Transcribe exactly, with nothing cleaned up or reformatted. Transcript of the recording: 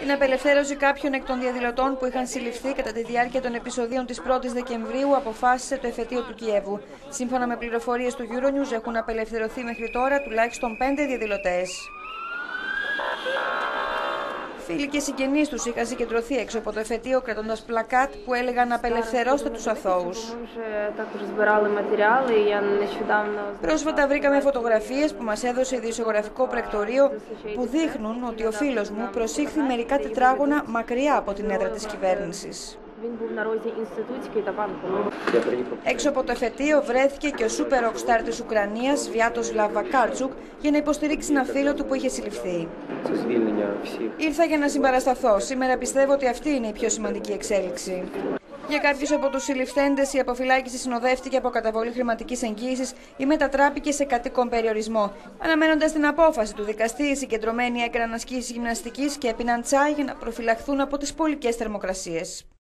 την απελευθέρωση κάποιων εκ των διαδηλωτών που είχαν συλληφθεί κατά τη διάρκεια των επεισοδίων της πρώτης Δεκεμβρίου αποφάσισε το εφετείο του Κιέβου. Σύμφωνα με πληροφορίες του Euronews, έχουν απελευθερωθεί μέχρι τώρα τουλάχιστον πέντε διαδηλωτές. Φίλοι και συγγενείς τους είχαν συγκεντρωθεί έξω από το εφετείο κρατώντας πλακάτ που έλεγαν «Απελευθερώστε τους αθώους». Πρόσφατα βρήκαμε φωτογραφίες που μας έδωσε ειδησιογραφικό πρακτορείο που δείχνουν ότι ο φίλος μου προσήχθη μερικά τετράγωνα μακριά από την έδρα της κυβέρνησης. Έξω από το εφετείο βρέθηκε και ο σούπερ ροκστάρ της Ουκρανίας, Βιάτοσλαβ Βακάρτσουκ, για να υποστηρίξει ένα φίλο του που είχε συλληφθεί. Ήρθα για να συμπαρασταθώ. Σήμερα πιστεύω ότι αυτή είναι η πιο σημαντική εξέλιξη. Για κάποιους από τους συλληφθέντες, η αποφυλάκηση συνοδεύτηκε από καταβολή χρηματικής εγγύησης ή μετατράπηκε σε κατοίκον περιορισμό. Αναμένοντας την απόφαση του δικαστή, οι συγκεντρωμένοι έκαναν ασκήσεις γυμναστικής και έπιναν τσάι για να προφυλαχθούν από τις πολικές θερμοκρασίες.